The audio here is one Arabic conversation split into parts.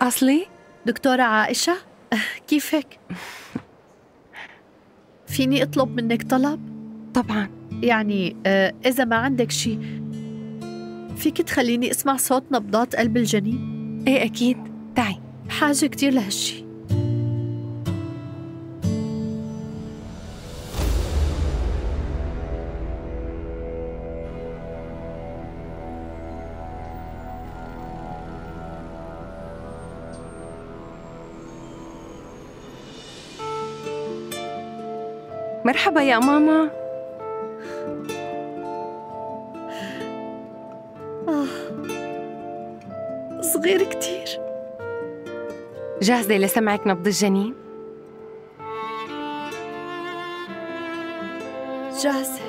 أصلي؟ دكتورة عائشة، كيفك؟ فيني أطلب منك طلب؟ طبعاً. يعني إذا ما عندك شي، فيك تخليني أسمع صوت نبضات قلب الجنين؟ إيه أكيد، تعي. بحاجة كتير لهالشي. مرحبا يا ماما. صغير كتير. جاهزة لسمعك نبض الجنين؟ جاهزة.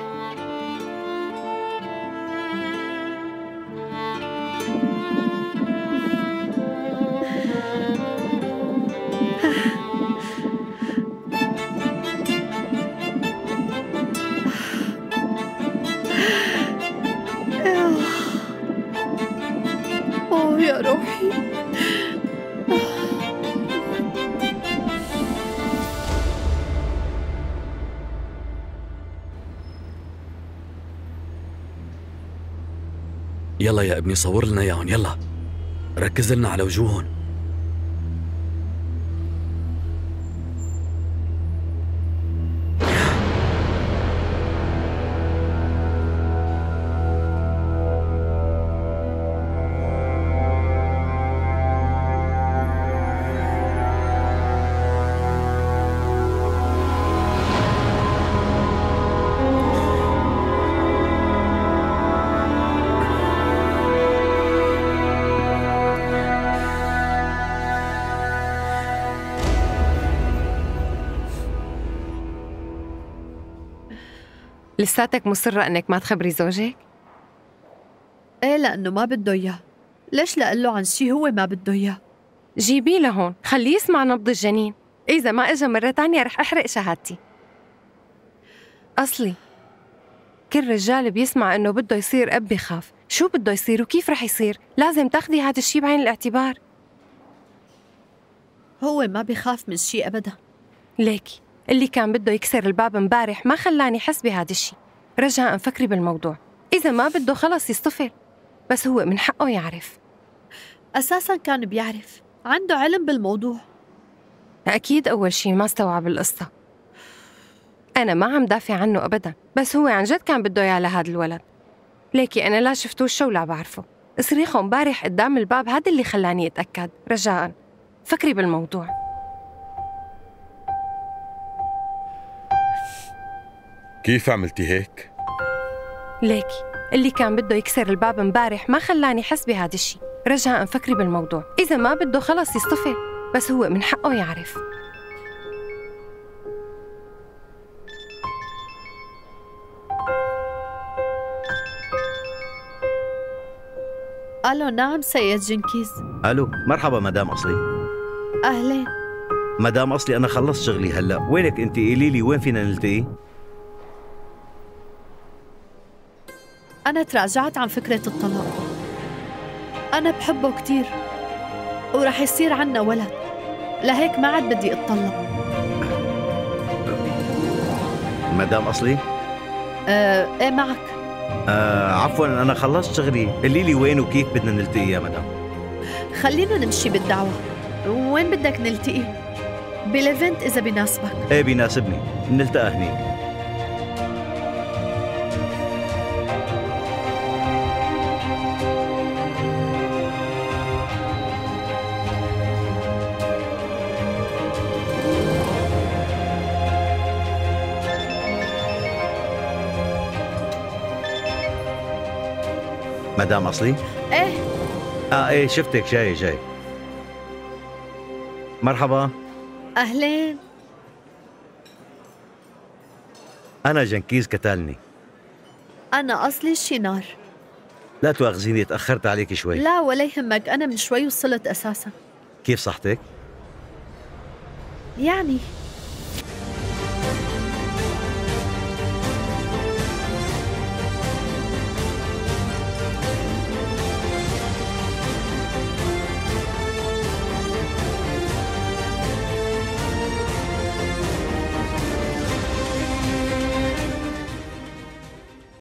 أوه يا روحي. يلا يا ابني صور لنا اياهم، يلا ركز لنا على وجوههم. لساتك مصرة إنك ما تخبري زوجك؟ إيه، لأنه ما بده إياه. ليش لقله عن شي هو ما بده إياه؟ جيبيه لهون، خليه يسمع نبض الجنين. إذا ما إجا مرة تانية رح أحرق شهادتي. أصلي كل رجال بيسمع إنه بده يصير أب بخاف. شو بده يصير وكيف رح يصير؟ لازم تاخدي هذا الشي بعين الاعتبار. هو ما بيخاف من شي أبدا. ليكي اللي كان بده يكسر الباب امبارح ما خلاني حس بهذا الشي. رجاء فكري بالموضوع. إذا ما بده خلص يصطفل، بس هو من حقه يعرف. أساساً كان بيعرف، عنده علم بالموضوع. أكيد أول شي ما استوعب القصة. أنا ما عم دافع عنه أبداً، بس هو عن جد كان بده إياه لهذا الولد. ليكي أنا لا شفته الشو ولا بعرفه. صريخه امبارح قدام الباب هذا اللي خلاني أتأكد. رجاء فكري بالموضوع. كيف عملتي هيك؟ ليكي اللي كان بده يكسر الباب امبارح ما خلاني حس بهذا الشي. رجاء فكري بالموضوع. إذا ما بده خلص يصطفل، بس هو من حقه يعرف. ألو، نعم سيد جنكيز. الو، مرحبا مدام اصلي. أهلين. مدام اصلي انا خلصت شغلي هلا، وينك انت؟ قولي لي وين فينا نلتقي؟ أنا تراجعت عن فكرة الطلاق. أنا بحبه كتير ورح يصير عنا ولد، لهيك ما عاد بدي أتطلق. مدام اصلي؟ إيه معك. عفوا انا خلصت شغلي، قولي لي وين وكيف بدنا نلتقي يا مدام؟ خلينا نمشي بالدعوة. وين بدك نلتقي؟ بالإيفنت إذا بيناسبك. ايه بيناسبني، نلتقى هنيك. مدام اصلي؟ إيه. ايه شفتك جاي. مرحبا. أهلين. انا جنكيز كتالني. أنا أصلي شينار. لا تواخذيني تاخرت عليك شوي. لا ولا يهمك، أنا من شوي وصلت أساساً. كيف صحتك؟ يعني